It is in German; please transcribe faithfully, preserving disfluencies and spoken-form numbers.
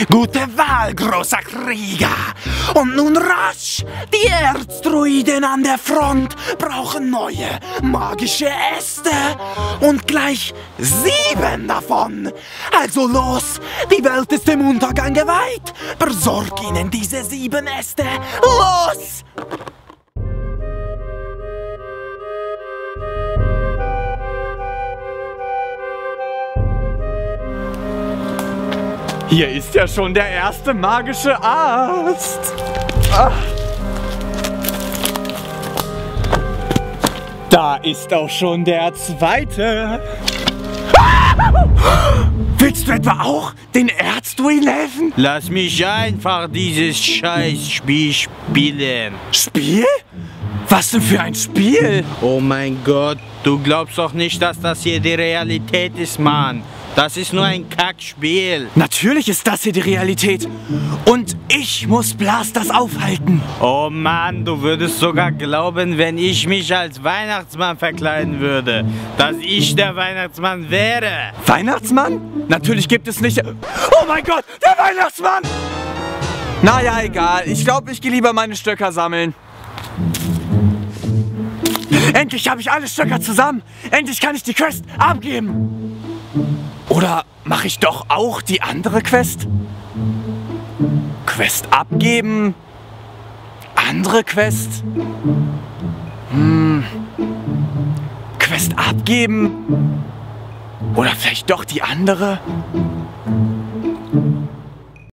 Gute Wahl, großer Krieger. Und nun rasch. Die Erzdruiden an der Front brauchen neue magische Äste. Und gleich sieben davon. Also los, die Welt ist dem Untergang geweiht. Besorg ihnen diese sieben Äste. Los! Hier ist ja schon der erste magische Ast. Ach. Da ist auch schon der zweite. Willst du etwa auch den Erzdruiden helfen? Lass mich einfach dieses Scheißspiel spielen. Spiel? Was denn für ein Spiel? Oh mein Gott, du glaubst doch nicht, dass das hier die Realität ist, Mann. Das ist nur ein Kackspiel. Natürlich ist das hier die Realität. Und ich muss Blasters aufhalten. Oh Mann, du würdest sogar glauben, wenn ich mich als Weihnachtsmann verkleiden würde, dass ich der Weihnachtsmann wäre. Weihnachtsmann? Natürlich gibt es nicht... Oh mein Gott, der Weihnachtsmann! Naja, egal. Ich glaube, ich gehe lieber meine Stöcker sammeln. Endlich habe ich alle Stöcker zusammen. Endlich kann ich die Quest abgeben. Oder mache ich doch auch die andere Quest? Quest abgeben? Andere Quest? Hm. Quest abgeben? Oder vielleicht doch die andere?